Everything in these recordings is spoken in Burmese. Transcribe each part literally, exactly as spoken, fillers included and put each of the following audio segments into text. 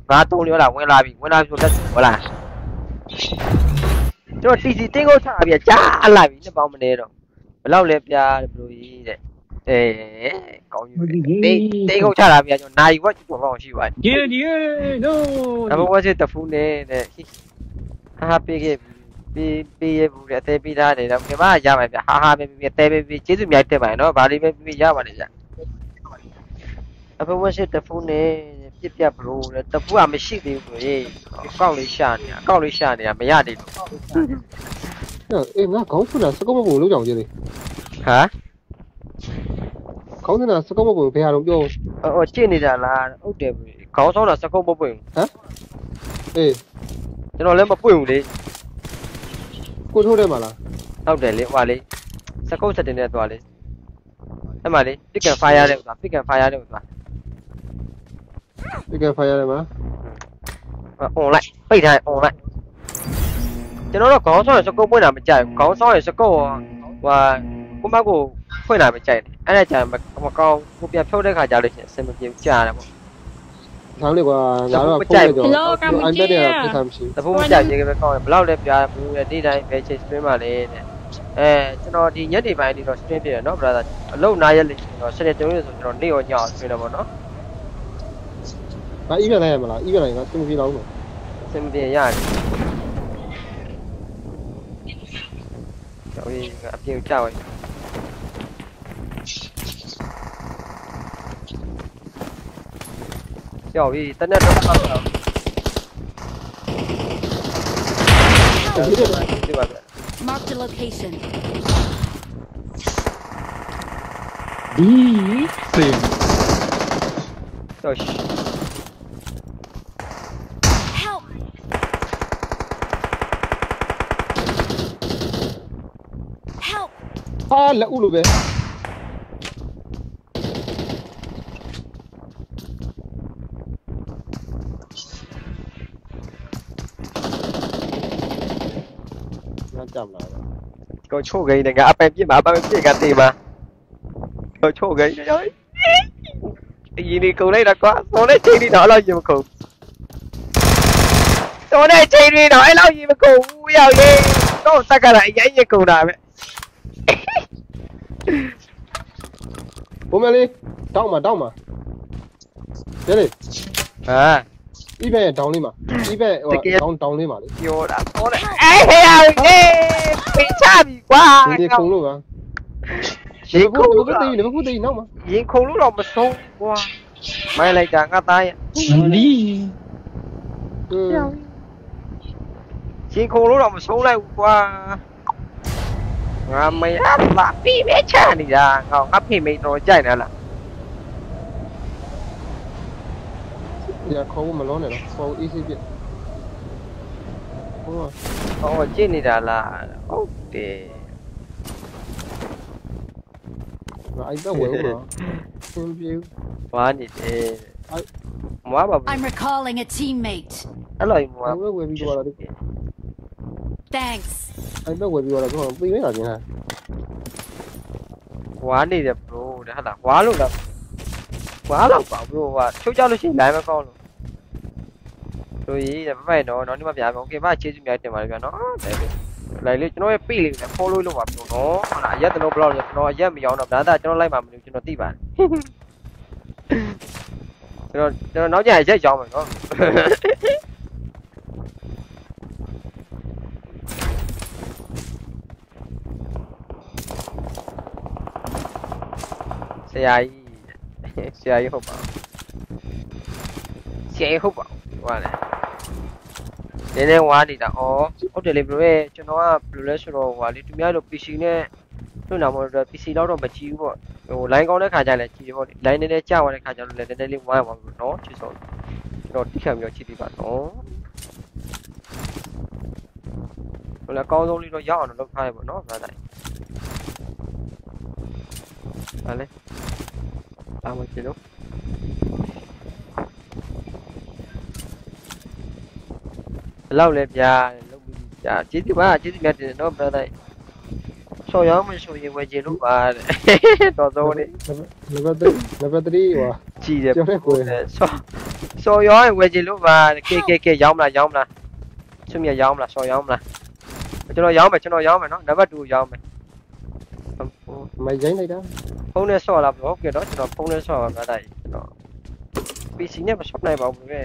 ငါတုံးရောလာဝင်လာပြီဝင်လာပြီဆိုလက်ဟောလားကျွန်တော် T C တင်းကိုချပြီးကြားလာပြီနှစ်ပေါင်းမနေတော့ဘယ်လောက်လဲပြားဘယ်လိုကြီးတဲ့အဲကောင်းယူတင်းတင်းကိုချလာပြီကျွန်တော်နိုင်ဝက်ကျွန်တော်ရှိပါတယ် Yeah yeah no ဒါပေမဲ့စစ်တဖူးနေတဲ့ဟာဟာပေးခဲ့ပေးပေးရဘူးတဲ့အသေးပေးထားတယ်တော့ဒီမှာရပါဗျဟာဟာပေးပေးအသေးပေးပေးကျေးဇူးများတက်ပါတယ်နော်ဗာလေးပဲပေးရပါတယ်ဗျအဖေဝက်စစ်တဖူးနေပြပြဘလို့လေတဖူးကမရှိသေးဘူးလေကောက်လေးရှာနေတာကောက်လေးရှာနေတာမရသေးဘူးအေးငါခေါင်းဖူးတာစကောက်မပုံလုံးကြောင်ကြီးလေဟာခေါင်းစနာစကောက်မပုံဘယ်ဟာတော့ပြောအော်ကျင့်နေတာလားဟုတ်တယ်ပြီခေါင်းဆောင်တာစကုတ်မပွင့်ဟမ်အေးကျွန်တော်လည်းမပွင့်ဘူးလေကိုထိုးတယ်မလားဟုတ်တယ်လေဟွာလေစကုတ်စတင်နေသွားလေအဲ့မှာလေ pick and fire တဲ့ဥစ္စာ pick and fire တဲ့ဥစ္စာ pick and fire တယ်မလား online ပိတ်ထား online ကျွန်တော်တော့ခေါင်းဆောင်ရစကုတ်ပွင့်တာမကြိုက်ဘူးခေါင်းဆောင်ရစကုတ်ဟွာကိုမကိုဖွင့်တာမကြိုက်တယ်အဲ့ဒါကြာမကောင်းကိုပြန်ဖြုတ်တဲ့ခါကြာလို့ရှိရင်အဆင်မပြေဘူးကြာတယ်ပေါ့ဆောင်းလေကွာငါတော့ဖုန်းလိုက်တော့အိုင်ပက်တွေကပြထားမရှိဘူးတဖုန်းမကြရေးကပဲကောင်းတယ်ဘလောက်လဲပြားဘူးတဲ့နေ့တိုင်းပဲ change stream ပါလေတဲ့အဲကျွန်တော်ဒီညနေပိုင်းဒီတော့ stream ပြရနော် brother အလုံးနားရက်လေကျွန်တော်စနေတုံးရဆိုကျွန်တော်နေ့ရောညအောင် stream တော့ပေါ့နော်ငါ email လိုက်ရမလား email လိုက်ငါစင်မပြေတော့ဘူးစင်မပြေရတယ်ကျော်ကြီးကအပြင်ကြောက်ရကြောက်ကြီးတနက်တော့ပေါ့တော့ဒီပါပဲ Mark the location ဒီစင်တော့ Help ဟာလက်ဦးလိုပဲကြမလားကိုချို့ဂိမ်းကအပန်ပြစ်မှာအပန်ပြစ်ကတေးမှာကိုချို့ဂိမ်းရောအရင်ဒီကုန်လိုက်တာကွာစောနဲ့ချိန်နေတော့အဲ့လောက်ရင်မကုန်စောနဲ့ချိန်နေတော့အဲ့လောက်ရင်မကုန်ဘူးရောက်ရေးတော့တက်ကလာအရင်ရင်ကုန်တာပဲဘုံမလေးတောင်းမှာတောင်းမှာကျဲလေဟာ even တောင်းလေးမှာ even ဟိုတောင်းတောင်းလေးမှာလေပြောတာစောနဲ့အေးဟဲ့ရောက်ရေးပိချပြီကွာဒီခုံလို့ပါရင်ခုံလို့ကတည်းကမခုတည်းနောက်မှာရင်ခုံလို့တော့မဆုံးကွာမိုင်းလိုက်တာငါသားရဲ့လီရင်ခုံလို့တော့မဆုံးလိုက်ဘူးကွာငါမရလာပြီးပဲချနေတာငါငါဖိမိန်တော့ကြိုက်တယ်လားရခေါ်မလုံးနဲ့တော့ခေါ် easy ပြဟောဟောကြည့်နေတာလားဟုတ်တယ်ငါအိုက်တော့ဝယ်ဦးတော့သင်ပြေဝါနေတယ်မွားပါဘူး I'm recalling a teammate အဲ့လိုမွားဝယ်ပြီးတော့လာတယ် Thanks အိုက်တော့ဝယ်ပြီးတော့လာတော့ပြီးနေတာကျင်လားဝါနေတယ် bro တဲ့ဟာလားဝါလို့လားဝါတော့ပါ bro ကချုပ်ကြလို့ရှိရင် line မကောင်းလို့တို့ရေးတယ်မပိုက်တော့တော့ဒီမှာပြပါโอเคပါကျေးဇူးများတင်ပါတယ်ဗျာနော်တဲ့လိုက်လေကျွန်တော်ရဲ့ပိလေးနဲ့ follow လုပ်ပါပြောနော်ဟုတ်လားအရက်တလုံးဘလောက်လဲကျွန်တော်အရက်မရောတော့ဒါသာကျွန်တော်လိုက်မှာမလို့ကျွန်တော်သိပါတယ်ကျွန်တော်ကျွန်တော်နောက်ကျရင်ရက်ကြောင်းမယ်နော်ဆရာကြီးဆရာကြီးဟုတ်ပါဆရာကြီးဟုတ်ပါဟွာလေနည်းနည်းဝါနေတာဩဟုတ်တယ်လေဘယ်လိုလဲကျွန်တော်ကဘယ်လိုလဲဆိုတော့ဟွာလေသူများတို့ P C နဲ့လွှင့်တာမဟုတ်တော့ P C တော့တော့မကြည့်ဘူးပေါ့ဟို line ကောင်းတဲ့ခါကျလည်းကြည့်ပေါ့ line နည်းနည်းကြာသွားတဲ့ခါကျတော့လည်းနည်းနည်းလေးဝါရပါဘူးနော်ချစ်စောကျွန်တော်တိခတ်ပြီးတော့ချစ်ပြီးပါနော်ဟိုလည်းအကောင်းဆုံးလေးတော့ရောက်အောင်လုပ်ထားရပေါ့နော်ဗလာတိုင်းဟာလေအာမချီလို့လောက်လဲပြာလုပ်ပြီးပြာကျေးဇူးပါကျေးဇူးများတင်နော် brother ဆော်ရောင်းမဆိုရင်ဝယ်ချင်လို့ပါတဲ့တော်ဆုံးနေ level three level three ဟိုကြည်တယ်ဆော်ဆဆော်ရောင်းဝယ်ချင်လို့ပါကဲကဲကဲရောင်းမလားရောင်းမလားဆွမြရောင်းမလားဆော်ရောင်းမလားကျွန်တော်ရောင်းမယ်ကျွန်တော်ရောင်းမယ်နော်နံပါတ်twoရောင်းမယ် mày giấy này đó ဖုန်းနဲ့ဆော်လာပေါ့ကဲတော့ကျွန်တော်ဖုန်းနဲ့ဆော်ပါလားတိုက်ကျွန်တော် pê xê နဲ့မဆော့နိုင်ပါဘူးလေ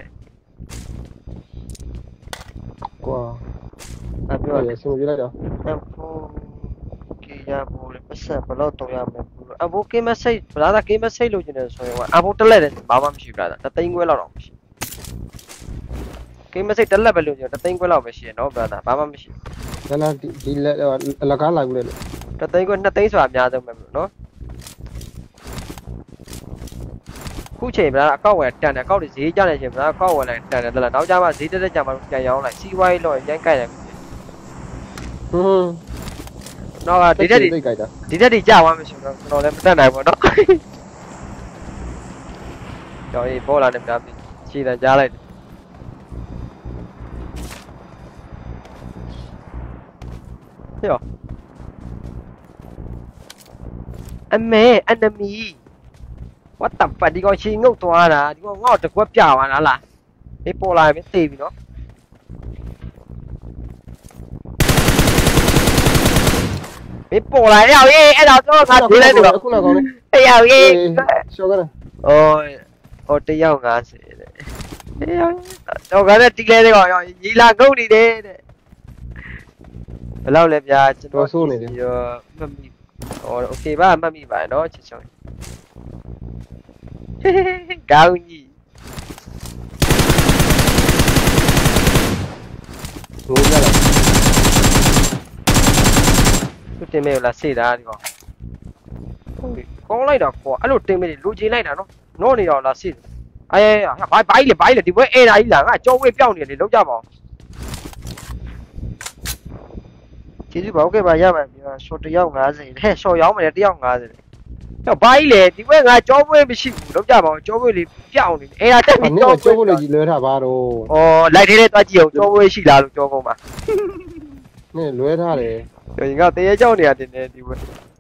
qua အဲ့ပြော rồi xin dưới đây đó အဖိုးကေရဘူးလေပတ်ဆက်ဘလို့တော့ရမယ်ဘူးအဖိုးကေမစိတ်ဗလာတာကေမစိတ်လို့ကျင်တယ်ဆိုရင်အဖိုးတက်လက်တယ်ဘာမှမရှိဘူးလားတသိန်းခွဲလောက်တော့မရှိကေမစိတ်တက်လက်ပဲလို့ကျင်တသိန်းခွဲလောက်ပဲရှိရနော်ဗလာတာဘာမှမရှိ đó là đi đi là là cá lại luôn တသိန်းခွဲနှစ်သိန်းဆိုတာအများဆုံးပဲနော်ခုချိန်ဗလာအကောက်ဝယ်တန်တယ်အကောက်တွေဈေးကျနေချိန်ဗလာအကောက်ဝယ်လိုက်တန်တယ်တလားနောက်ကြမှာဈေးတက်တက်ကြမှာပြန်ရောင်းလိုက်စီးဝိုင်းလို့ရိုင်းကြိုက်တယ် ừ တော့ဒီတက်ဒီဒီတက်ဒီကြာသွားမှရှင်တော့ကျွန်တော်လည်းမတက်နိုင်ဘူးเนาะကျော်ကြီးပေါ်လာတယ်ဗျာခြေတန်းကြားလိုက်ဟေ့အမေ enemy what the fuck ဒီကောင်ချီငုတ်သွားတာဒီကောင်ငေါ့တကွက်ပြသွားတာလားဒီပေါ်လာပြီသိပြီเนาะမင်းပေါ်လာရောက်ရေးအဲ့တော့တော့ငါဒီလိုက်တော့ခုနကောင်လေးတယောက်ရေးရှော့ကနအိုးဟိုတယောက်၅၀တဲ့တယောက်တော့ကလည်းတီးလဲတဲ့ကောင်ရီလာငုတ်နေတယ်တဲ့ဘယ်လောက်လဲဗျာကျွန်တော်ဆိုးနေတယ်ရောမှတ်မိဟောโอเคပါမှတ်မိပါနော်ချစ်ချောင်းကောင်းကြီးငိုရလားသူတင်မေလာစေတာဒီကောင်ကောင်းလိုက်တာကွာအဲ့လိုတင်မေလူချင်းလိုက်တာနော်နော့နေတော့လာစေအေးဟာဘိုင်းဘိုင်းလေဘိုင်းလေဒီဘွဲအဲ့ဒါကြီးလာငါကြောဝေးပြောင်းနေလေလောက်ကြပါအောင်ကျေးဇူးပါโอเคပါရပါပြီရှော့တယောက်၅၀တဲ့ရှော့ရောင်းမယ်တယောက်၅၀ဟောဘိုင်းလေဒီဘွဲငါကြောဝေးမရှိဘူးလောက်ကြပါအောင်ကြောဝေးလေးပြောင်းနေအဲ့ဒါတက်ပြီးကြောဝေးကျိုးဖို့လည်းကြီးလွဲထားပါတော့ဩလိုက်သေးတယ်တွားကြည့်အောင်ကြောဝေးရှိလားလို့ကြောကုန်ပါနည်းလွဲထားတယ်ဒီငါတရေကြောက်နေရတယ်နေဒီဘွဲ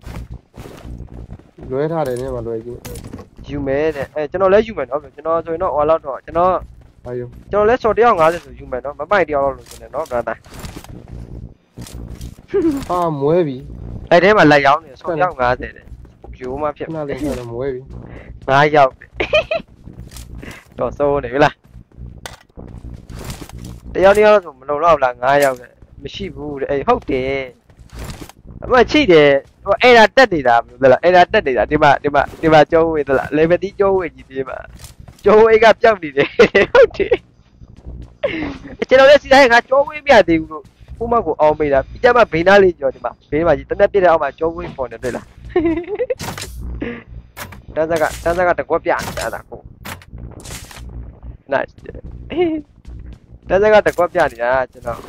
လွဲထားတယ်နည်းမလွဲကြီးယူမယ်တဲ့အဲကျွန်တော်လည်းယူမယ်နော်ကျွန်တော်ဆိုရင်တော့ဟောလောက်တော့ကျွန်တော်အာယုကျွန်တော်လည်းစော်တယောက်၅၀ဆိုယူမယ်နော်မပိုက်တယောက်လောက်လို့ဆိုနေနော်ဗလာတာအာမွဲပြီအဲ့ထဲမှာလိုက်ရောင်းနေစော်တယောက်၅၀တဲ့ယူမှဖြစ်ခဏလေးခဏမွဲပြီငါးယောက်တော့စိုးနေပြီလားတယောက်တယောက်ဆိုမလုံလောက်လား၅ယောက်တဲ့မရှိဘူးတဲ့အေးဟုတ်တယ်အမချိတယ်ဟိုအဲ့ဒါတက်နေတာဘယ်လိုလဲအဲ့ဒါတက်နေတာဒီမှာဒီမှာဒီမှာကျောဝေးသလားလေဗတီကျောဝေးကြီးဒီမှာကျောဝေးကပြောက်နေတယ်ဟုတ်တယ်ကျွန်တော်လည်းစီတိုင်းငါကျောဝေးမရသေးဘူးလို့ဥမကိုအောင်ပေးတာပြီးကြမှာဘေးနားလေးကျော်ဒီမှာဘေးမှာကြီးတနက်ပြည့်တဲ့အောက်မှာကျောဝေးပေါ်နေတွေ့လားတန်းစကတန်းစကတကွက်ပြနေတာအဲ့ဒါကို nice တန်းစကတကွက်ပြနေတာကျွန်တော်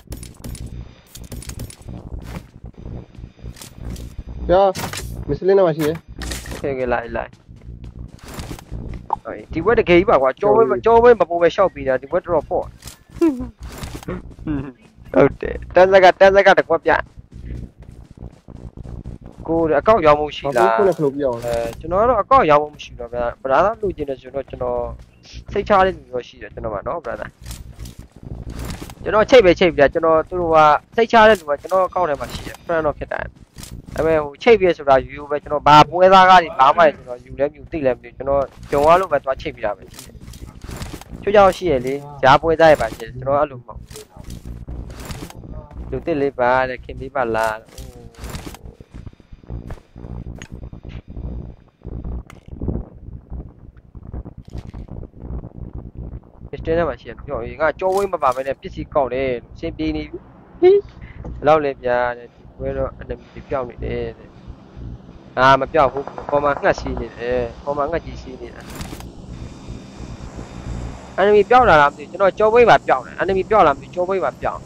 ရမစ္စလင်းနာမရှိရခဲခဲလိုက်လိုက်အေးဒီဘက်တကယ်ကြီးပါကွာကြောဝဲကြောဝဲမပေါ်ပဲရှောက်ပြီးတာဒီဘက်တော့ပေါ့ဟုတ်တယ်တန်းစကတန်းစကတကွက်ပြကိုအကောက်ရောင်းမှုရှိလားခုနကလို့ပြောင်းအဲကျွန်တော်ကတော့အကောက်ရောင်းမှုမရှိတော့ဗျာဗလာသာလူကျင်တယ်ဆိုတော့ကျွန်တော်စိတ်ချတဲ့လူမျိုးရှိတယ်ကျွန်တော်ကနော်ဗလာသာကျွန်တော်ချိတ်ပဲချိတ်ပြကျွန်တော်သူတို့ကစိတ်ချတဲ့လူကကျွန်တော်အကောက်ထဲမှာရှိတယ် friend တော့ဖြစ်တယ်ဒါပေမဲ့ဟိုချိတ်ပြဆိုတာယူယူပဲကျွန်တော်ဘာပွဲသားကားတွေဘာမှကျွန်တော်ယူလဲမြူသိလဲမသိကျွန်တော်ဂျုံသွားလို့ပဲသွားချိတ်ပြတာပဲရှိတယ်ချိုးကြောက်ရှိရလေဂျားပွဲသားရပါရှိတယ်ကျွန်တော်အဲ့လိုမဟုတ်လူသိလေးပါတဲ့ခင်ပြီးပါလား Mister နဲ့မှရှိရပြောငါကြောဝင်းမပါဘဲနဲ့ပစ္စည်းကောက်တယ်စင်ပြေးနေပြီဘယ်လောက်လဲဗျာတဲ့ဒီဘွဲတော့ enemy ပြောင်းနေတယ်တဲ့ငါမပြောက်ဘူးပေါ်မှာငှက်စီးနေတယ်ပေါ်မှာငှက်ကြီးစီးနေတာ enemy ပြောင်းလာလားမသိကျွန်တော်ကြောဝင်းပါပြောင်းတယ် enemy ပြောင်းလာမသိကြောဝင်းပါပြောင်း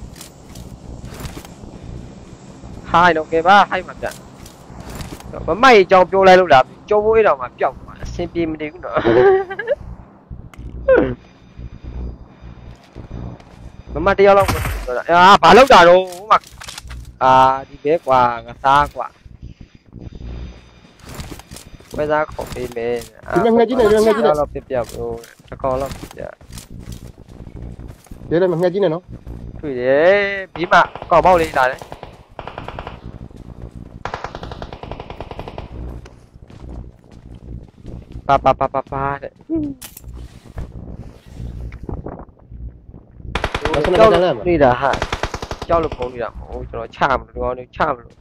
hi တော့ကဲပါ hi မှာပြန်မမိုက်အကြောင်းပြောလိုက်လို့လားကြောဝင်းတော့မှပြောက်သွားအစင်ပြေမနေဘူးနော် မမတယောက်လောက်ပြောတာအာဘာလောက်တာတော့ဟိုမှာအာဒီဘဲကွာငါသားကွာဝဲသားခေါ်ပေးမယ်ဒီငါကြီးနေငါကြီးနေတော့ပြပြဘလို့တကောင်းတော့ပြရဲလည်းမငှက်ကြီးနဲ့နော်တွေ့တယ်ပြီးမှကောက်ပေါက်လေးလာတယ်ပါပါပါပါပါတဲ့ ကြောက်နေတာဟာကြောက်လို့ပုံနေတာမဟုတ်ကျွန်တော်ချမလို့ဒီကောင်လေးချမလို့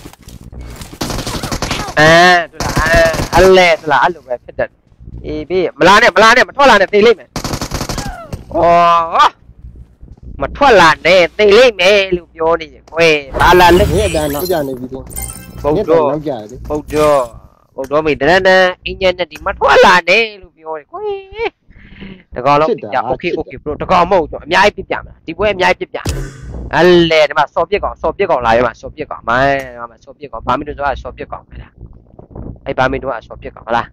အဲတူလားအဲ့လဲတူလားအဲ့လိုပဲဖြစ်တတ်အေးဘေးမလားနဲ့မလားနဲ့မထွက်လာနဲ့သိလိမ့်မယ်ဩမထွက်လာနဲ့သိလိမ့်မယ်လို့ပြောနေတယ်ကွယ်ဘာလာလက်ငှက်တန်းနောက်ကြနေပြီတင်ဘုတ်တော့နောက်ကြတယ်ဘုတ်တော့ဘုတ်တော့မိတန်းတန်းအင်းညက်နဲ့ဒီမထွက်လာနဲ့လို့ပြောတယ်ကွယ်တကောင်လုံးပြโอเคโอเค bro တကောင်မဟုတ်တော့အများကြီးပြပြမလားဒီပွဲအများကြီးပြပြအဲ့လေဒီမှာစော်ပြစ်ကောင်စော်ပြစ်ကောင်လာရမှာစော်ပြစ်ကောင်မိုင်းဒီမှာစော်ပြစ်ကောင်ဘာမင်းတို့ကစော်ပြစ်ကောင်ပဲလားအဲ့ဘာမင်းတို့ကစော်ပြစ်ကောင်ဟုတ်လား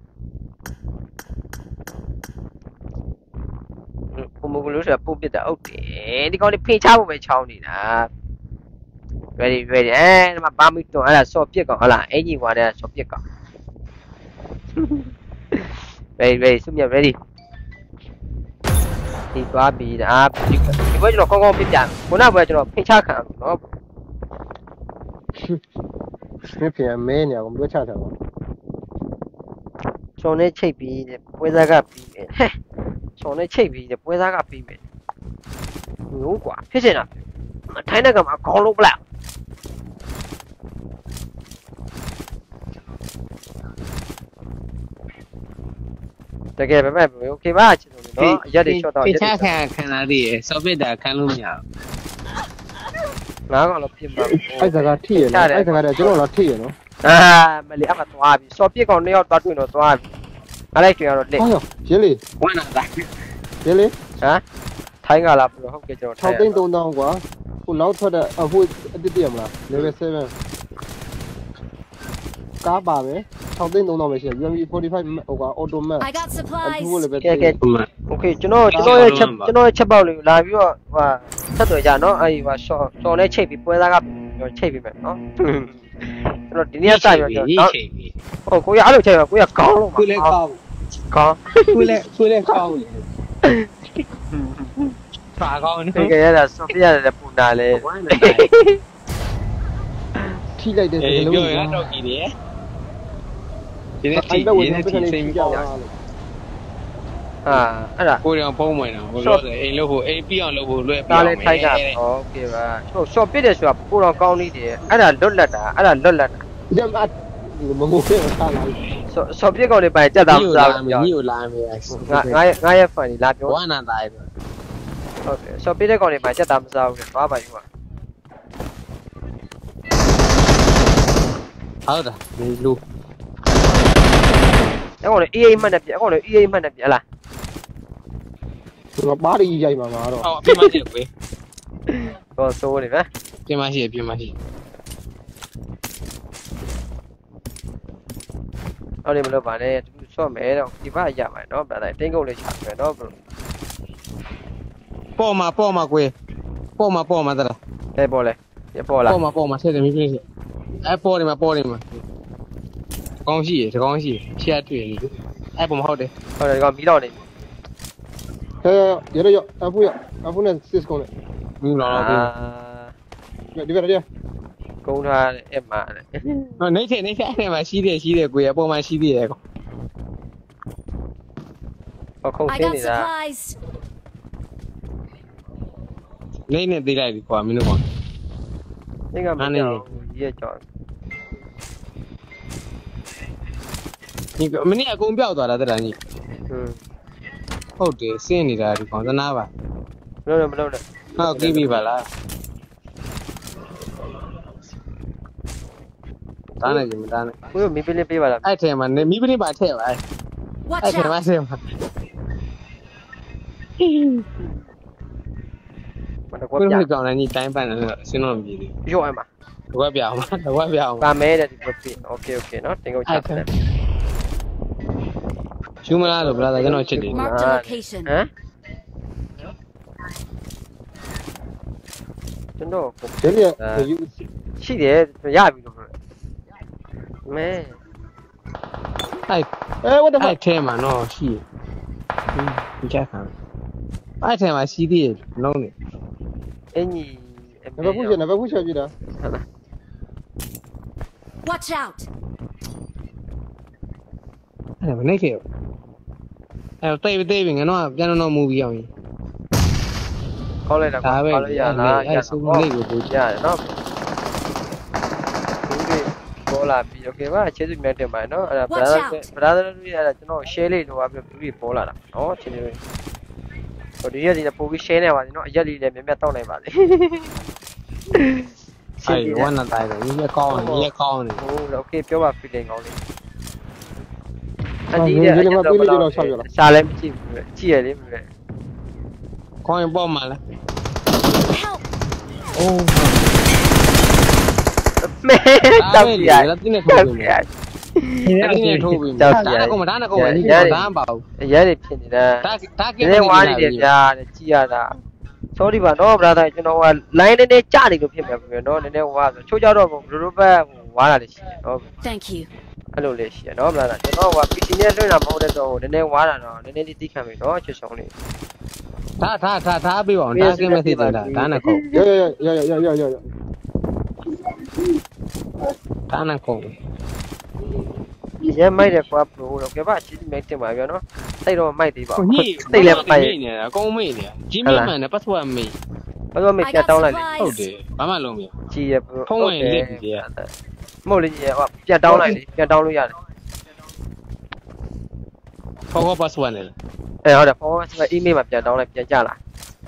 ဘုံမကလို့ဆိုတာပုံပြစ်တာဟုတ်တယ်ဒီကောင်လေးဖိချဖို့ပဲချောင်းနေတာ ready ready အဲဒီမှာဘာမင်းတို့အဲ့ဒါစော်ပြစ်ကောင်ဟုတ်လားအင်ကြီးကွာတဲ့စော်ပြစ်ကောင် ready ready စုမြ ready ဒီသွားပြီးဒါဒီဘက်ကျွန်တော်ကောင်းကောင်းပြပြခုနကဘက်ကျွန်တော်ဖိချခံအောင်နော်မဖြစ်မဲနေအောင်ပြောချတာပါကျွန်တော်နဲ့ချိတ်ပြီးပွဲစားကပြီးမယ်ဟဲ့ကျွန်တော်နဲ့ချိတ်ပြီးပွဲစားကပြီးမယ်မျိုးကွာဖြစ်ချင်တာထိုင်းတဲ့ကမှာခေါင်းလုံးပလိုက်တကယ်ပဲမဲ့โอเคပါချစ်လို့နော်အရက်တွေချော့တော့ဖိချခံခံလာသေးရယ်စော်ပစ်တာခံလို့မရဘူးငါကောင်တော့ပြင်ပါအဲ့စကားထိရနော်အဲ့စကားတော့ကျွန်တော်တော့ထိရနော်အာမလီအမသွားပြီစော်ပြစ်ကောင်နှစ်ယောက်သွားတွေ့တော့သွားပြီငါလိုက်ကျွင်ကတော့လက်ဟောရဲလေးဝမ်းနာတာရဲလေးဟမ်ထိုင်းကလာဘလို့ဟုတ်ကဲ့ကျွန်တော်၆သိန်း၃တောင်းကွာခုနောက်ထွက်တဲ့အခုအတစ်တည်းမလား level 7ကားပါပဲ၆သိန်း၃တောင်းပဲရှိတယ် U M P forty-five ဟိုက automatic I got အ supplies. ထူးလည်းပဲကဲကဲโอเคကျွန်တော်ကျွန်တော်ရဲ့ချက်ကျွန်တော်ရဲ့ချက်ပေါက်လေးကိုလာပြီးတော့ဟိုဆက်သွယ်ကြနော်အဲ့ဒီဟိုရှော့ရှော့နဲ့ချိတ်ပြီးပွဲသားကကျွန်တော်ချိတ်ပြီးမယ်နော်ကျွန်တော်ဒီနေ့စပြီးတော့ကျွန်တော်ဟုတ်ကိုရအဲ့လိုချိတ်ပါကိုရကောင်းလို့ခုလည်းကောင်းကောင်းခုလည်းခုလည်းကောင်းလေပါကောင်းဒီနော်ကရတာဆော့ပြရတယ်ပူနာလေဝမ်းနာတာထိလိုက်တဲ့စအေးကားပြောလုံးရကတော့ကြည့်တယ်ဒီနေ့အဲ့ဒီဘက်ဝင်နေ့တဲ့ဒီကနေစိတ်ကြောက်ကြောက်တာဟာအဲ့ဒါကိုယ်တော်ဖုံးဝင်တော့ဟိုလို့ဆိုအိမ်လို့ဖို့အိမ်ပြီးအောင်လို့ဖို့လွယ်ပြဒါအောင်လေးထိုက်တာโอเคပါဟိုရှော့ပစ်တယ်ဆိုတာပိုတော့ကောင်းနေတယ်အဲ့ဒါလွတ်လပ်တာအဲ့ဒါလွတ်လပ်တာဒီမှာမငိုးနဲ့ထားလိုက်ဆော့ဆော့ပစ်ကောင်လေးပိုင်တက်တာမစားဘူးညီကိုလာမယ်ငါငါငါရဲ့ဖန်ကြီးလာပြောဝမ်းနာတာရဲ့ဟုတ်တယ်ဆော့ပစ်တဲ့ကောင်လေးပိုင်တက်တာမစားဘူးလေသွားပါယူပါဟုတ်တာဒီလူအဲ့ကောင်လေး E A မှတ်နဲ့ပြအဲ့ကောင်လေး E A မှတ်နဲ့ပြဟလားငါပါရီရိုက်မှာငါတော့ဟောအပြင်မရှိကွေးတော့စိုးနေပဲပြင်မရှိပြင်မရှိဟုတ်တယ်မလို့ပါနဲ့သူဆော့မယ်တော့ဒီဘရပါနော်ဗျာတင်းကုတ်လေးချမယ်နော်ဘလို့ပေါ်မှာပေါ်မှာကွေးပေါ်မှာပေါ်မှာတလားလဲပေါ်လဲရပေါ်လားပေါ်မှာပေါ်မှာဆက်တယ်မင်းပြည့်အဲ့ပေါ်တယ်မှာပေါ်တယ်မှာကောင်းရှိရတကောင်းရှိရှက်တွေ့နေအဲ့ပေါ်မှာဟုတ်တယ်ဟုတ်တယ်ဒီကောင်မီးတော့နေဟဲ့ရရရအဖူရအဖူနဲ့စစ်ကုန်းနဲ့ဘူးလောလောဘူးဒီဘက်ရကုန်းထားတဲ့အမှန်လေဟောနေချေနေချေအဲ့မှာရှိတယ်ရှိတယ်ကွေးအပေါ်မှာရှိသေးတယ်ကောဟောခုံ I သိ got နေတာ supplies. နေနေသေးလိုက်ပြီကွာမင်းတို့ကသိကမင်းတော့ကြီးရကြော်ဒီမနေ့အကုန်ပြောက်သွားတာတဲ့တာကြီးဟွန်းဟုတ်တယ်စင်းနေတာဒီကောင်သနာပါမလို့မလို့နဲ့ဟုတ်ကြည့်ပြီပါလားတားနေကြမတားနေကိုရမီးပင်းလေးပေးပါလားအဲ့ထဲမှာမိပင်းပါထည့်ပါအဲ့ Watch အဲ့ထဲမှာ out. ဆင်းပါမတကွာကိုပြယ်ကောင်လည်းညီတိုင်းပန်းတယ်ဆင်းတော့မကြည့်ဘူးရော့အမတဝက်ပြအောင်တဝက်ပြအောင်ပါမဲတဲ့ဒီကွက်ပြโอเคโอเคနော်တင်ကုတ်ချတယ်ရှူမလားလို့ဗလာကျွန်တော်ချစ်တယ် Marked a location. ဟမ်ကျွန်တော်ရဲရရှိတယ်ရပြီလို့ပြောမဲအဲ့အဲ what the အဲ့ fuck ထဲမှာတော့ရှိမချက်ခံအဲ့ထဲမှာစီးသေးလုံးနေအင်ကြီးနံပါတ်ခုချက်နံပါတ်ခုချက်ပြတာဟုတ်လား Watch out! အဲ့ဒါမနေခဲ့အဲ့တိတ်တိတ်ပြီငါတော့ပြန်တော့မူပြီးအောင်ခေါ်လိုက်တာခေါ်လိုက်ရလားရဆိုနေကိုပူကြရတယ်နော်ဒီပေါ်လာပြီး okay ပါကျေးဇူးများတင်ပါတယ်နော်အဲ့ဒါ brother brother တို့ရတာကျွန်တော် share လေးတော့ပြီးပြီးပေါ်လာတာနော်ချင်းချင်းဟိုဒီရက်ဒီပို့ပြီး share နေပါစေနော်အရက်လေးလည်းမြတ်မြတ်တောက်နိုင်ပါစေအဲ့ဝမ်းနာတိုင်းတော့ဒီကောင်းဒီကောင်းနေဟုတ် okay ပြောပါ feeling ကောင်းလေးအတီးတဲ့အရက်တော့ရှာလည်းမကြည့်ဘူးကြည့်ရလေမြဲကောင်းရင်ပေါ့မှာလား Help! အိုးမဲတောက်ပြရလက်တင်နဲ့ထိုးပြီလက်တင်နဲ့ထိုးပြီဒါကောမဒါနဲ့ကောမဒီဒါမပါဘူးအရက်တွေဖြစ်နေတာဒါဒါကဒီဝါးနေတယ်ဗျာကြည့်ရတာ sorry ပါနော် brother ကျွန်တော်က line နည်းနည်းကြနေလို့ဖြစ်မှာပြီနော်နည်းနည်းဝါဆိုချိုးကြတော့ဘလိုလိုပဲဝါးတာလေးရှိတယ်နော် Thank you. အဲ့လိုလေးရှိတယ်နော် brother ကျွန်တော်က P C နဲ့လွှင့်တာမဟုတ်တဲ့တော့နည်းနည်းဝါးတာတော့နည်းနည်းလေးသိခံပြီနော်ချွတ်ချုံလေးဒါဒါဒါဒါပေးပါအောင်ဒါကင်းမသိတာဒါနဲ့ကောရရရရရရရရဒါနဲ့ကောရဲမိုက်တယ်ကွာ pro တော့ကြပါချစ်မိတ်တင်ပါဗျာနော်စိတ်တော့မိုက်သေးပါဘူးညိစိတ်လည်းပိုက်နေတာအကုန်မေ့နေတာဂျင်းမြမှန်နဲ့ပတ်သက်မေ့ဘာလို့မပြတ်တောင်းလိုက်လဲဟုတ်တယ်ဘာမှလုံးမရကြည်ရ pro ဖုံးဝင်လက်ကြီးရမဟုတ်လေကြီးရဟောပြတ်တောင်းလိုက်လေပြတ်တောင်းလို့ရတယ်ဖောက်ပတ်စွမ်းနေလားအဲဟုတ်တယ်ဖုန်းက email မှာပြတ်တောင်းလိုက်ပြန်ကြလာ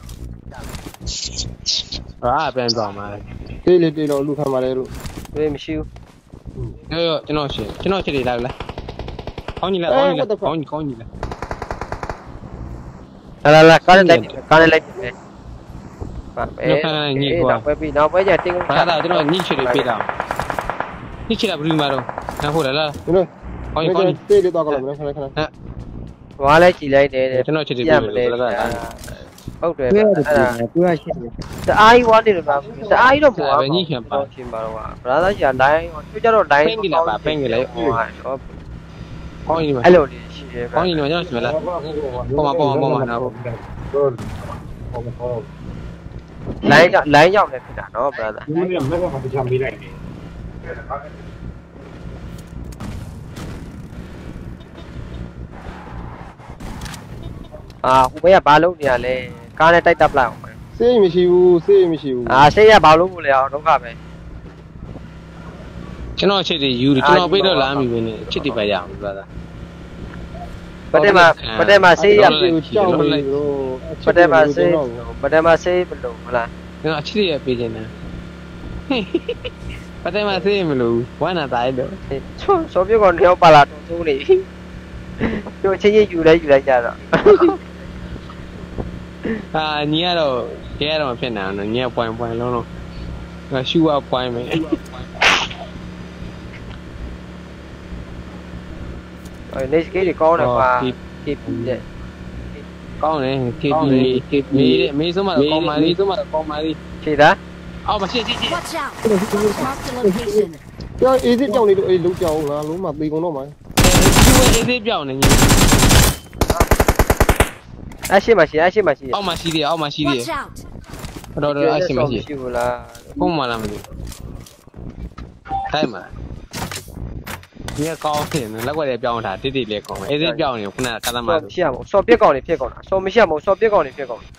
အာပြန်သွားမှာတေးလေးတေးတော့လူခံပါလေလို့တွေးမရှိဘူးရောရောကျွန်တော်ရှင်းကျွန်တော်ချက်တွေလာလားကောင်းကြီးလားကောင်းကြီးလားကောင်းကြီးကောင်းကြီးလားလာလာလာကားလိုက်ကားလိုက်ပြီပါပဲညတော့ပဲပြီနောက်ပဲကျတင်းကုန်ဘာသာကျွန်တော်ညှိချက်တွေပေးတာညှိချက်ကဘယ်လိုမှတော့နားဟုတ်လားကျွန်တော်ကောင်းကြီးကောင်းကြီးတေးလေးတော့ကောင်းလားခဏခဏဝါလဲကြည်လိုက်တယ်ကျွန်တော်ချက်တွေပေးတယ်လားဟုတ်တယ်အဲ့ဒါသူကရှင်းတယ်တအားကြီးဝါနေလို့လားတအားကြီးတော့မဟုတ်ဘူးရှင်းပါတော့က brother ကြီး line သူကြတော့ line ပင်းကြီးလားပါပင်းကြီးလေဟိုဟာကောင်းကြီးမှာအဲ့လိုလေးရှိတယ်ကောင်းကြီးမှာကျွန်တော်ရှင်းမလားပေါ်မှာပေါ်မှာပေါ်မှာနားပေါ့ line ကြောင့် line ကြောင့်လည်းဖြစ်တာနော် brother ဒီနေ့မက်ကမချမ်းပေးလိုက်တယ်အာဟိုဘက်ကဘာလုပ်နေရလဲကားနဲ့တိုက်တပ်လိုက်အောင်စေးမရှိဘူးစေးမရှိဘူးအာစိတ်ရဘာလုပ်ဖို့လဲအောင်ဒုက္ခပဲကျွန်တော်ချက်တွေယူတယ်ကျွန်တော်ပေးတော့လာမိပဲနဲ့ချက်တွေပဲရအောင်ဗျာသာပထမပထမစိတ်ရကြောက်နေလို့ပထမစိတ်ပထမစိတ်ဘယ်လိုမလားကျွန်တော်ချက်တွေပေးခြင်းတယ်ပထမဆေးမလို့ဝမ်းနာတိုင်းတော့ချိုးစောပြကောင်တယောက်ပါလာတုံးတုံးနေပြောချင်းချင်းယူလိုက်ယူလိုက်ကြတော့အာညီကတော့ကျဲတော့ဖြစ်နေအောင်ညီကပွိုင်ပွိုင်လုံးလုံးငါရှူအောင်ပွိုင်မယ်အဲနေစကေးတွေကောင်းတယ်ကွာကေပီတဲ့ကောင်းတယ် ကေ ပီ ကေ ပီ မေးစမတော့ကောင်းပါလိစမတော့ကောင်းပါလိခြေသားအော်မရှိရှိရှိ Watch out! Mark the location. ကြောက်အေးစစ်ကြောက်နေလို့အေးလုံးကြောက်ငါလုံးမသေးကုန်တော့မှာဒီဝေးအေးသေးပြောင်းနေညီအရှိမရှိအရှိမရှိအောက်မှာရှိသေးအောက်မှာရှိသေး Watch out! တော်တော်အရှိမရှိရှိဘူးလားဖုံးမလားမသိတိုင်းမှာညီကကောင်းတယ်လက်ွက်လေးပြောင်းတာတိတိလေးကောင်းအေးသေးပြောင်းနေခုနကသမားရှိရမို့စော်ပြက်ကောင်တွေဖြစ်ကုန်တာစော်မရှိရမို့စော်ပြက်ကောင်တွေဖြစ်ကုန်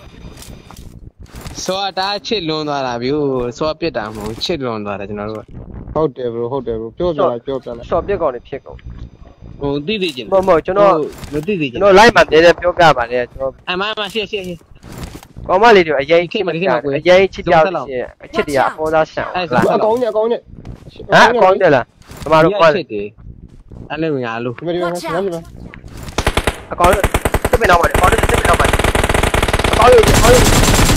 စောတာချစ်လွန်သွားတာဗျို့စောပြစ်တာမဟုတ်ချစ်လွန်သွားတာကျွန်တော်တို့ဟုတ်တယ်ဘရိုဟုတ်တယ်ဘရိုပြောပြလိုက်ပြောပြလိုက်စော်ပြက်ကောင်တွေဖြစ်ကုန်ဟိုတိတိကျင်မဟုတ်ကျွန်တော်မတိတိကျကျွင်န်တော် live မှာတည်းတည်းပြောပြပါတယ်ကျွန်တော်အမမရှေ့ရှေ့ရှေ့ကောင်မလေးတွေအရင်ချစ်မကြအရင်ချစ်ကြောက်ရှင်အချစ်တရားအပေါ်သားဆန်အကောင်းညအကောင်းညဟာအကောင်းတယ်လားကျမတို့ကွာကွာချစ်တယ်အဲ့လိုငါလို့ဒီမှာဒီမှာဒီမှာအကောင်းစစ်ပင်တော့ပါတယ်အကောင်းစစ်ပင်တော့ပါတယ်အကောင်းရေးအကောင်းရေး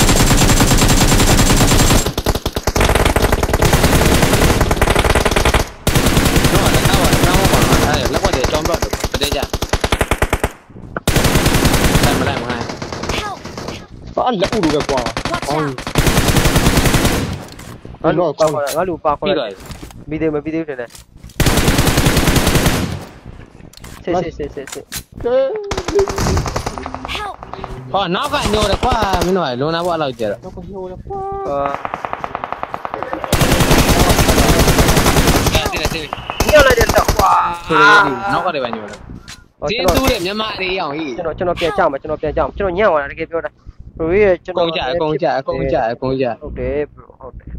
တော့လည်းတော့တော့ပါအဲ့လက်ွက်တွေကြောင်းတော့တည်းကြတယ်မလိုက်မလိုက် Help! ဘာလက်ဥလိုပဲကွာ Watch out! ငါလူပါခေါ်ငါလူပါခေါ်ပြီးလိုတော့က်မိသေးမပြီးသေးဘူးတဲ့စစ်စစ်စစ်စစ်စစ်ကဲ Help! ဟောနောက်ကညိုတယ်ကွာမင်းတို့ကလုံးနာဘောလောက်ကြတော့တော့ကိုဟိုလေကွာတဲ့တဲ့တဲ့ညလိုက်တဲ့တော့ကွာဆိုရည်နောက်ကလည်းပဲညိုတယ်ကျင်းသူတဲ့မြန်မာလေးအောင်ကြီးကျွန်တော်ကျွန်တော်ပြန်ကြောက်မှာကျွန်တော်ပြန်ကြောက်ကျွန်တော်ညံ့သွားတာတကယ်ပြောတာ bro ရဲ့ကျွန်ကုတော်န်းကြအကုန်ကြအကုန်ကြအကုန်ကြဟုတ်တယ် bro ဟုတ်တယ်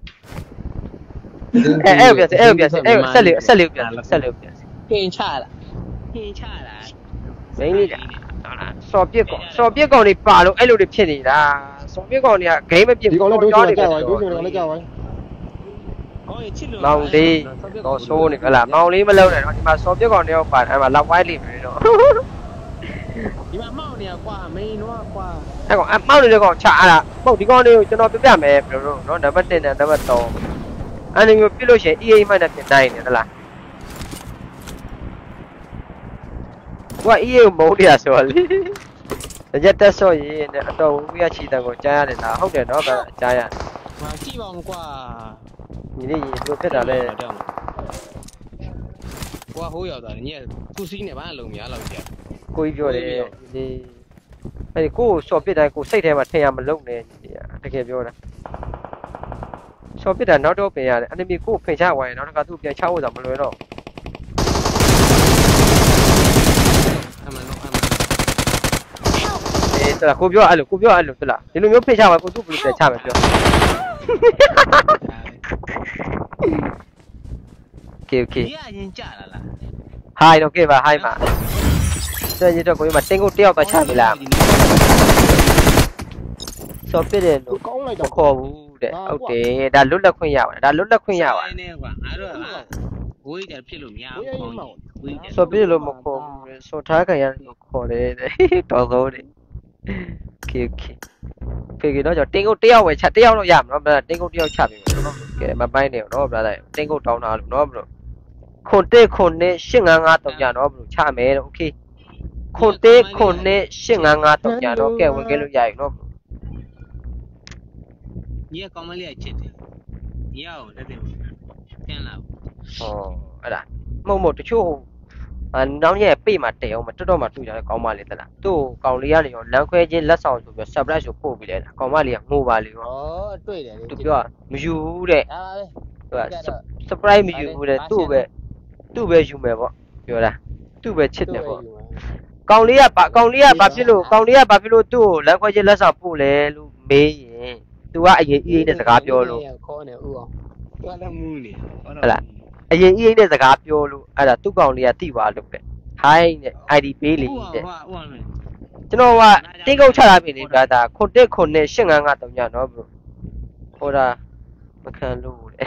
အဲ့အဲ့ပြန်အဲ့ပြန်အဲ့ဆက်လေးဆက်လေးပြန်ဆက်လေးပြန်ပင်ချလာပင်ချလာမင်းလေးဟုတ်လားစော်ပြစ်ကောင်စော်ပြစ်ကောင်တွေပါလို့အဲ့လိုတွေဖြစ်နေတာစော်ပြစ်ကောင်တွေကဂိမ်းမပြစ်ဒီကောင်လည်းဒုစရကြောက်ပါဒုစရကောင်လည်းကြောက်ပါဟောချစ်လို့မောင်လေးတော့ဆိုးနေကြလားမောင်လေးမလုံးနဲ့တော့ဒီမှာစော်ပြစ်ကောင်တွေရောပါအဲ့မှာလောက်ဝိုင်းလိမ့်မယ်တော့ဒီမှာမောက်နေကွာမင်းတော့ကွာအဲ့ကောင်အမောက်နေတဲ့ကောင်ချအားတာပုတ်ဒီကောင်လေးကိုကျွန်တော်ပြပြမယ်ဘယ်လိုတော့နော်နံပါတ်1နဲ့နံပါတ်3အဲ့ဒီမျိုးပြလို့ရှိရင် E A မှတ်နဲ့ပြင်နိုင်တယ်ဟုတ်လားကွာ E A ကိုမုန်းတရားဆိုတော့လေကြက်တက်ဆော့ရေးနဲ့အတော်ဝီးရချီတန်ကိုကြားရတယ်လားဟုတ်တယ်နော်ဗျာကြားရဟာကြည့်ပါဦးကွာညီလေးညီတို့ဖြစ်တာလဲကွာဟိုးရောက်တာညခုစီးနေဘာလုံးများလောက်ကြကိုကြီးပြောတယ်ဒီအဲ့ဒီကိုစော်ပစ်တိုင်းကိုစိတ်ထဲမှာထင်ရမလုံနဲ့ညီတကယ်ပြောတာစော်ပစ်တာနောက်တော့ပင်ရတယ်အနိမီကိုဖိန်ချဝိုင်းနောက်တစ်ခါသူ့ပြန်ချဖို့ဆိုမလွယ်တော့အမှန်တော့အမှန်အေးတလားကိုပြောအဲ့လိုကိုပြောအဲ့လိုတလားဒီလိုမျိုးဖိန်ချဝိုင်းကိုသူ့ဘယ်လိုပြန်ချမယ်ပြောโอเคโอเคဒီအရင်ကြလာလား hi တော့ကဲပါ hi မှာတဲ့ရတော့ကိုမတင်းကိုတယောက်တော့ချပြီလားစော်ပစ်တယ်လို့ကောင်းလိုက်မတော့ခေါ်ဘူးတဲ့ဟုတ်တယ်ဒါလွတ်လပ်ခွင့်ရပါတယ်ဒါလွတ်လပ်ခွင့်ရပါတယ်နေကွာငါတို့ကဝေးတယ်ဖြစ်လို့မရဘူးဝေးတယ်စော်ပစ်လို့မခေါ်ဘူးစော်ထားခံရတယ်လို့ခေါ်တယ်တဲ့တော်တော်တယ် okay okay ဖေကတော့ကျွန်တော်တင်းကိုတယောက်ဝယ်ချတယောက်တော့ရမှာနော်ဗျာတင်းကိုတယောက်ချပြီနော်ကဲမပိုင်းနေတော့ဗျာတင်းကိုတောင်းတာလို့နော်ဘလို့ခွန်တက်ခွန်နဲ့၈၅၅တော့ညနော်ဘလို့ချမယ်တော့ okay ခွန်တက်ခွန်နဲ့၈၅၅တော့ညနော်ကဲဝင်ခဲ့လို့ရပြီနော်ညီကကောင်းမလေးကချစ်တယ်ညီအောင်လက်တယ်ပြန်လာဟောအဲ့ဒါမဟုတ်မဟုတ်တချို့အနောက်ရဲ့ပေ့မှာတဲအောင်မတော်တော်မှတွေ့ကြတယ်ကောင်းမလေးသလားသူ့ကောင်လေးကနေရောလမ်းခွဲချင်းလက်ဆောင်ဆိုပြီး surprise ကိုပို့ပြီးလဲကောင်မလေးကငိုပါလေရောဩတွေ့တယ်လေသူပြောမယူဘူးတဲ့ဒါပဲသူက surprise မယူဘူးတဲ့သူ့ပဲသူ့ပဲယူမယ်ပေါ့ပြောတာသူ့ပဲချစ်တယ်ပေါ့ကောင်လေးကဘာကောင်လေးကဘာဖြစ်လို့ကောင်လေးကဘာဖြစ်လို့သူ့ကိုလမ်းခွဲချင်းလက်ဆောင်ပို့လဲလို့မေးရင် तू ကအရင်အေးအေးနဲ့စကားပြောလို့ခေါ်နေဥအောင်ကွာလည်းမူးနေဟုတ်လားအရင်အေးအေးနဲ့စကားပြောလို့အဲ့ဒါသူ့ကောင်လေးကတိပါလို့တဲ့ hi နဲ့ I D ပေးလေတဲ့ဟုတ်ဟုတ်ကျွန်တော်ကတင်းကုတ်ချတာပြီလေဗျာဒါခွန်တက်ခွန်နဲ့၈၅၅တောင်ညနော်ဘရိုဟိုဒါမခံလို့တဲ့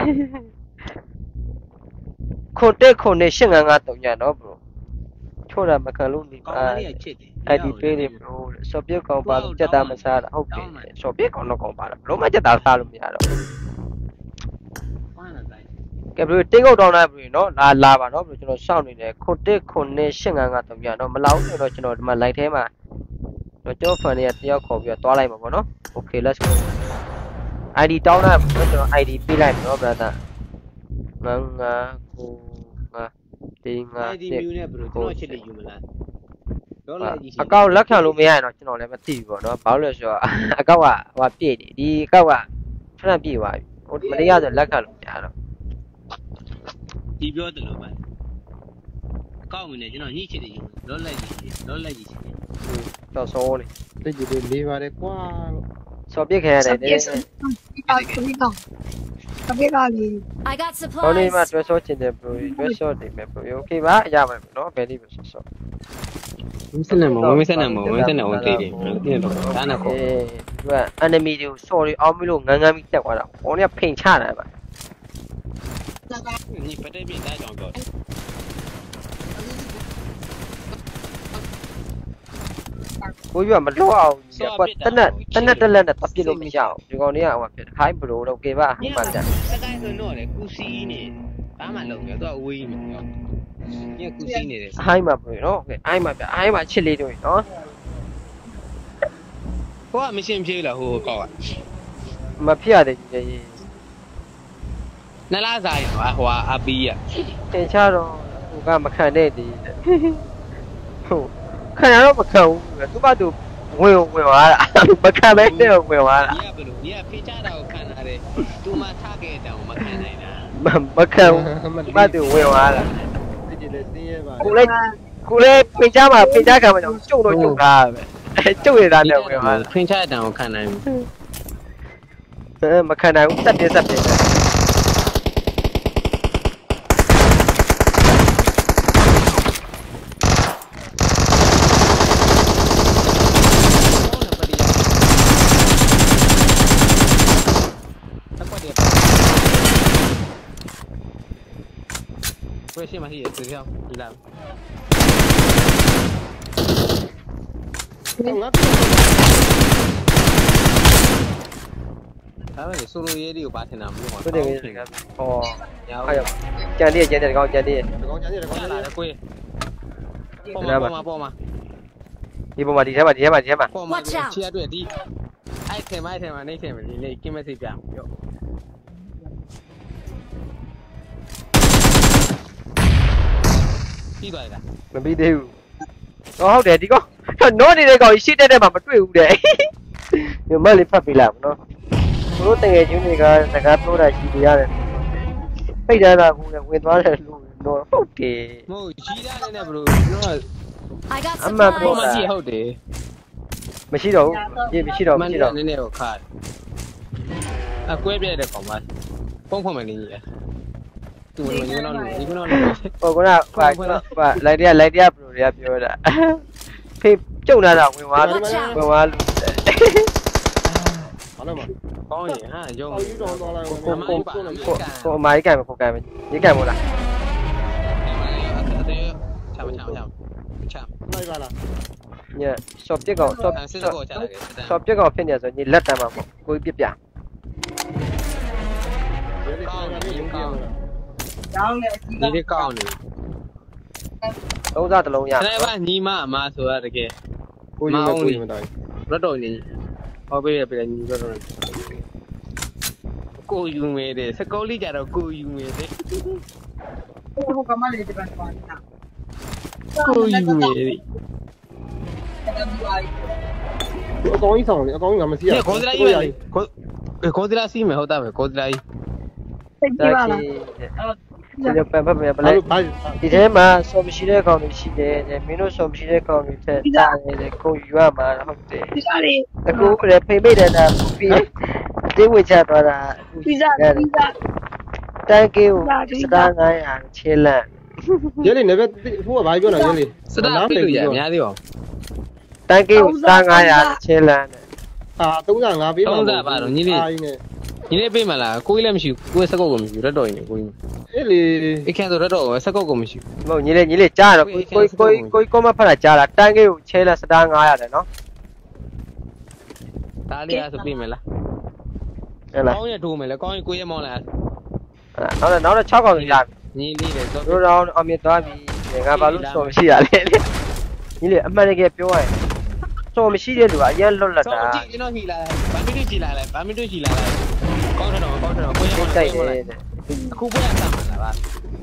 ခွန်တက်ခွန်နဲ့၈၅၅တောင်ညနော်ဘရိုချို့တာမခံလို့နေကောပါင်းမလေးကချစ်တယ် I D ပေးလေဘရိုစော်ပြက်ကောင်ပါစက်တာမစားတာဟုတ်တယ်စော်ပြက်ကောင်တော့ကောင်ပါလားဘလို့မစက်တာစားလို့မရတော့ဝမ်းလာတိုင်းကဲဘရိုတင်းကုတ်တောင်းတာဘရိုနော်လာလာပါနော်ဘရိုကျွန်တော်စောင့်နေတယ်ခွန်တက်ခွန်နဲ့၈၅၅တောင်ညနော်မလောက်ဆိုတော့ကျွန်တော်ဒီမှာ live ထဲမှာတော့ကျောင်းဖန်တွေကတယောက်ခေါ်ပြီးတော့တွားလိုက်မှာပေါ့နော် okay let's go I D တောင်းတာကျွန်တော် I D ပေးလိုက်နော် brother ငါငါကိုငါတင်းငါဒီမြူနဲ့ဘယ်လိုကျွန်တော်ချစ်တယ်ယူမလားဒေါ်လာကြီးအကောက်လက်ခံလို့မရရင်တော့ကျွန်တော်လည်းမသိဘူးပေါ့နော်ဘာလို့လဲဆိုတော့အကောက်ကဟိုပြည့်တယ်ဒီအကောက်ကဖရန့်ပြည့်သွားပြီဟိုမတရားဆိုလက်ခံလို့မရတော့ဒီပြောတယ်လို့ပဲကောက်မနေကျွန်တော်ညှိချစ်တယ်ယူဒေါ်လာကြီးဒေါ်လာကြီးချစ်တယ်တော့စောနေတိတ်ကြည့်လေးပါတယ်ကွာစောပြစ်ခံရတယ်တဲ့ I got ဟိုနေ့ supplies. မှတွဲစောချင်တယ်ဘရိုတွဲစောနေမယ်ဘရို okay ပါရမယ်နော်ဘယ်နည်းပဲစောစောမင်းစနေမမင်းစနေမမင်းစနေဝင်သေးတယ်ဒီတော့ဒါနဲ့ခေါ်အေးသူက enemy တွေကို sorry အောင်မလို့ငန်းငန်းပြီးတက်သွားတာဟိုနေ့ကဖိန်ချတာပါ你不对面带两个。 ကိုကြီးကမလွတ်အောင်ကွာတနက်တနက်တက်လက်နဲ့တပ်ပြလို့မရအောင်ဒီကောင်လေးကဟိုမှာဖြစ်ခိုင်းဘရိုတော့ okay ပါဟိုမှာတက်စကိုင်းဆိုတော့လေကူစီနေဘာမှလုံးရတော့အဝေးမှာညကူစီနေတယ်ဟိုင်းမှာဘရိုနော် okay အိုင်းမှာပြအိုင်းမှာချစ်လေးတို့နော်ဟိုကမရှင်းပြေးလားဟိုကောက်ကမဖြစ်ရတဲ့ကြီးကြီးနလားစားရဟိုအပီးရသင်ချတော့ဟိုကမခံတဲ့တည်းဟုတ်ခံရတော့မခံဘူးသူကသူဝင်ဝင်သွားတာမခံမဲနဲ့ဝင်သွားတာ你也不如，你也非家到看那的，都嘛差给的，我们看那的。 မမခံမတူဝင်သွားတာဒီဒီလေးစင်းရဲပါကိုလေးကိုလေးပင်ချမှာပင်ချခံမှာကျုပ်တော့ကျုပ်တာပဲအဲကျုပ်ရတာနဲ့ဝင်သွားတာ非家的我看那。 အဲမခံနိုင်ဘူးစက်ပြက်စက်ပြက်我先把这纸条你来。 ငါ他们收入也得有八千呢，不用ဟုတ်တယ်ကဲဟောဟာရကြံတည်းကြံတည်းကောင်းကြံတည်းဒီကောင်ချမ်းနေတယ်ကောင်ချမ်းနေ来တယ်贵。报嘛报嘛ဒီပုံမှာဒီထဲမှာဒီထဲမှာဒီထဲမှာ报嘛，七对的。爱听嘛爱听嘛，那听嘛，你你给么谁讲？哟。ပြီးသွားလားမပြီးသေးဘူးဟောဟုတ်တယ်ဒီကောင်နော်နေတဲ့ကောင်ရှေ့တက်တက်မှာမတွေ့ဘူးတဲ့ဒီမလေးဖတ်ပြလိုက်မနော်သူတို့တကယ်ချင်းတွေကစကားပြောတာရှိနေရတယ်ပိတ်ကြတာကူလည်းဝင်သွားတယ်လို့တော့ဟုတ်တယ်မဟုတ်ကြီးတာနဲ့ဘလို့ကျွန်တော် I got အမှန်ပုံပြောမှ supplies. န်ကြည့်ဟုတ်တယ်မရှိတော့ဘူးပြေမရှိတော့မှမန်ရှိတယ်တော့နည်းနည်းကိုခါအကွဲပြတဲ့ကောင်ပါပုံဖွင့်မယ်လေးကြီးသူမလို့ညီကတော့ညီကတော့ဟိုကကဟာဟာလိုက်တရလိုက်တရဘလိုတွေကပြောတာဖေးကျုံလာတာဝင်သွားဝင်သွားလို့ဘာလို့မကောင်းရင်ဟာရုံအော်ယူတော့သွားလိုက်ကိုကိုကိုကိုအမိုင်းကံမကိုကံမညကံမို့လားချမ်းချမ်းချမ်းချမ်းလိုက်ပါလားညဆော့ပြက်ကောင်ဆော့စစ်စစ်ကိုချလိုက်တယ်ဆော့ပြက်ကောင်ဖြစ်နေဆိုညီလက်တမ်းမှာပေါ့ကိုပြပြဒီလေးကောင်းတယ်ကောင်းတယ်ဒီလေးကောင်းနေသုံးစားတစ်လုံးရဆရာကညီမအမဆိုရတကယ်ကိုယူမကိုယူမတိုင်းရတော့နေဟောပေးရပြညီရတော့ကိုယူမဲတယ်စကောလေးကြတော့ကိုယူမဲတယ်ကိုယူမဲတယ်အကောင်ကြီးဆောင်လေအကောင်ကြီးငါမစီရဒီကောဒရာကြီးကိုကောဒရာစီမဲဟုတ်တာပဲကောဒရာကြီးတာချီဒီပပပပလိုက်ဘာဒီထဲမှာဆော်မရှိတဲ့ကောင်တွေရှိတယ်တဲ့မင်းတို့ဆော်မရှိတဲ့ကောင်တွေထက်တာတယ်ကိုယူရမှာဟုတ်တယ်အခုလည်းဖိမိတ်တဲ့တာပြီးအသေးဝင်ချသွားတာပြီးစားပြီးစားတန်ကေကိုစတားnine hundredချေလန့်ရဲလေးနေပဲဟိုကဘာပြောနေရဲလေးစတာပြလို့ရအများသေးပါတန်ကေကိုစတားnine hundredချေလန့်တဲ့အာ35ပေးပါညီလေးပေးမလားကိုကြီးလည်းမရှိဘူးကိုယ်စကုတ်ကိုမရှိဘူးရတော့နေကိုကြီးအေးလေအခန်းဆိုရတော့စကုတ်ကိုမရှိမဟုတ်ညီလေးညီလေးကြားတော့ကိုကိုကိုကိုကောမဖတ်တာကြားတာတန်ကေကိုချဲလန့်စတားnine hundredတယ်နော်ဘူးဒါလေးအားဆိုပေးမလားဟဲ့လားကောင်းရထိုးမယ်လေကောင်းရင်ကိုရမောင်းလားနောက်တော့နောက်တော့6កောင်ကြီးလာညီလေးလေတော့တို့တော့အမြင်သွားပြီငါဘာလို့ဆော်မရှိရလဲညီလေးအမှန်တကယ်ပြောရရင်ဆော်မရှိတဲ့လူကအရင်လွတ်လပ်တော့တာကြည့်ကျွန်တော်ဟီလာဘာမီတို့ကြည့်လာလဲဘာမီတို့ကြည့်လာလဲကောင်းတော့ကောင်းတော့ကိုရမောင်းတိုက်တယ်အခုပွဲရစမှာလားဗျာ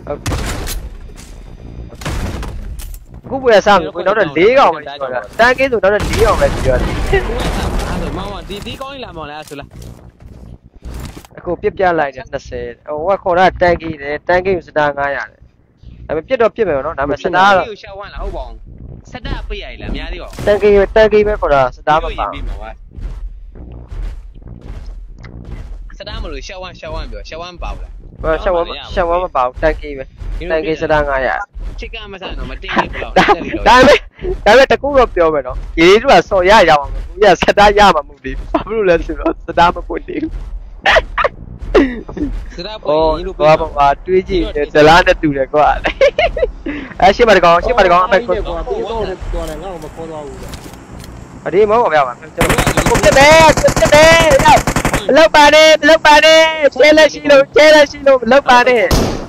အခုပွဲဆမ်းကိုနောက်တော့၄កောင်ပဲပြောတာတန်ကင်းဆိုနောက်တော့၄កောင်ပဲပြောတယ်ကိုရစမှာအဲ့ဆိုမောင်းဒီဒီကောင်းကြီးလာမောင်းလဲအဲ့ဆိုလားအခုပြပြလိုက်တယ်20ဟိုကခေါ်တာတန်ကင်းတယ်တန်ကင်းကိုစတာnine hundredတယ်ဒါပေမဲ့ပြစ်တော့ပြစ်မယ်နော်ဒါပေမဲ့စတာတော့ကိုရှောက်ဝမ်းလားဟုတ်ပါအောင်စက်တာပေးရည်လားအများကြီးပါတန်ကင်းတန်ကင်းပဲခေါ်တာစတာမပါစတာမလို့ရှောက်ဝမ်းရှောက်ဝမ်းပြောရှောက်ဝမ်းပါဘူးလားဘာရှောက်ဝရှောက်ဝမပါဘူးတန်ကင်းပဲတန်ကင်းစတာnine hundred ချစ်ကမဆိုင်တော့မတင်းဘူးဘလောက်ဒါဒါပေမဲ့ဒါပေမဲ့တကူတော့ပြောမယ်နော်ဒီလေးတို့ကစော်ရရအောင်ဘူးရစတာရမှာမဟုတ်ဘူးဘာလို့လဲဆိုတော့စတာမပွင့်သေးဘူးစတာ哦ပေါ်ရင်လို့ဘာဘာတွေးကြည့်တယ်ဇလားနဲ့တူတယ်ကွာအဲရှင်းပါတကောင်ရှင်းပါတကောင်အမေကိုကွာပြီးတော့တော်တယ်ငါ့ကိုမခေါ်သွားဘူးအဒီမောဗျာပါကျွန်တော်ကိုပြတယ်ပြတယ်ရောက်လောက်ပါနဲ့လောက်ပါနဲ့ကျဲလက်ရှိလို့ကျဲလက်ရှိလို့လောက်ပါနဲ့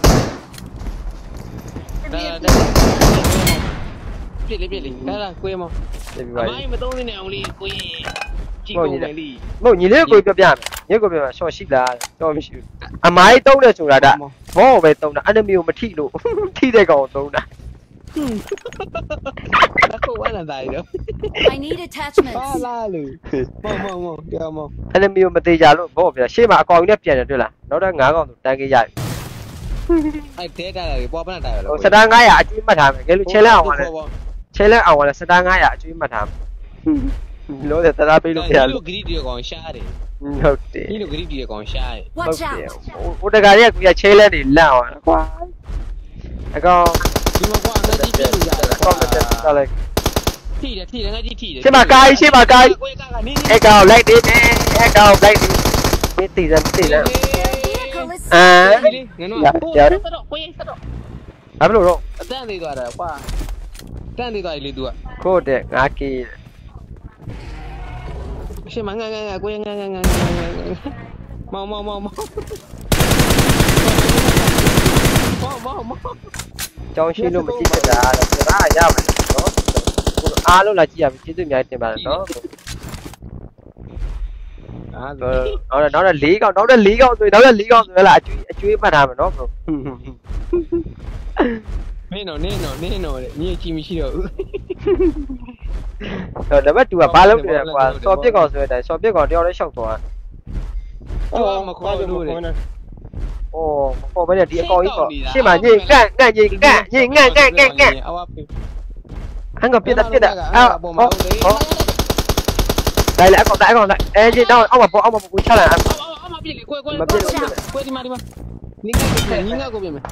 ပြစ်လေပြစ်လေဒါလားကိုရမောဒီအပါမိုင်းမသုံးနေအောင်လေးကိုရကြည့်ကုန်မယ်လी မဟုတ်ညီလေးကိုပြပြမယ်ညီကိုပြပြရှော့ရှိလားတော့မရှိဘူးအမိုင်းတုံးတယ်ဆိုတာဒါဘောပဲတုံးတာအန်မီကိုမထိလို့ထိတဲ့ကောင်တုံးတာ Aku mana tadi tu? I need attachments. Salah lu. Mau mau mau dia mau. enemy ကိုမသေးကြလို့ဘောဗျာရှေ့မှာအကောင်ကြီးနဲ့ပြန်တယ်တွေ့လားနောက်တော့၅កောင်ဆိုတန်းကြီးရပြီ Ai thế ta là bỏ bên này rồi. ဟိုစတန်900အကျွေးမှတ်ထားမယ်ကဲလို့ချင်းလက်အောင်ပါလေချင်းလက်အောင်ပါလေစတန်900အကျွေးမှတ်ထားမယ်လို့တဲ့တရားပေးလို့ပြရ Ni လို့ lo grid တွေကောင်ရှားတယ်ဟုတ်တယ် Ni lo grid တွေကောင်ရှားတယ် Watch out. ဟိုတကာရဲ့ကိုရချင်းလက်တွေလန့်အောင်ကွာအကောင်ဒီမှာကွာငါကြီးပြည့်လို့ရတယ်ကောင်းတယ်ဆက်လိုက်ထိတယ်ထိတယ်ငါကြီးထိတယ်ရှေ့မှာကားကြီးရှေ့မှာကားကြီးကိုကကနင်းအဲ့ကောင်လိုက်နေတယ်အဲ့ကောင်လိုက်နေမင်းတည်စမ်းတည်စမ်း Vehicle is အာငါတို့တော့ကိုရေးစတော့ဘာဖြစ်လို့တော့အတန်းသေးသွားတာကွာတန်းသေးသွားလေ तू อ่ะကိုယ့်တဲ့ငါကီးရှေ့မှာငါငါငါကိုရေးငါငါငါမောင်မောင်မောင်မောင်မောင်မောင်မောင်ကြောင်းရှိလို့မကြည့်ဖြစ်တာတော့ဒါကရမယ်နော်အားလုံးလာကြည့်ရပြီကျေးဇူးအများကြီးတင်ပါတယ်နော်အာနောက်တော့နောက်တော့၄កောင်နောက်တော့၄កောင်ဆိုရင်နောက်တော့၄កောင်ဆိုရလားအကျွေးအကျွေးမှတ်ထားမယ်နော် bro မင်းတော့နင်းတော့နင်းတော့ညီကြီးမရှိတော့ဘူးတော့နံပါတ်2ကဘာလုပ်နေလဲကွာစော်ပြစ်ကောင်ဆိုတဲ့အတိုင်းစော်ပြစ်ကောင်တယောက်လေးရှောက်သွားကျော်မခေါ်လို့လေဩမပေါ်ပဲဒီအကောင်ကြီးပေါ့ရှေ့မှာညင်ကန့်ကန့်ညင်ကန့်ညင်ငန့်ငန့်ငန့်ငန့်အဝဖေးအန်ကပြစ်တာပြစ်တာအော်ပေါ်ဟောမှာဟောလိုက်လေအကောင်တိုက်အကောင်တိုက်အဲညတော့အောက်မှာပေါ်အောက်မှာပေါ်ကိုချလိုက်အော်အော်မပြစ်လေကိုကိုကိုဒီမှာဒီမှာနင်းကနင်းကကိုပြမယ်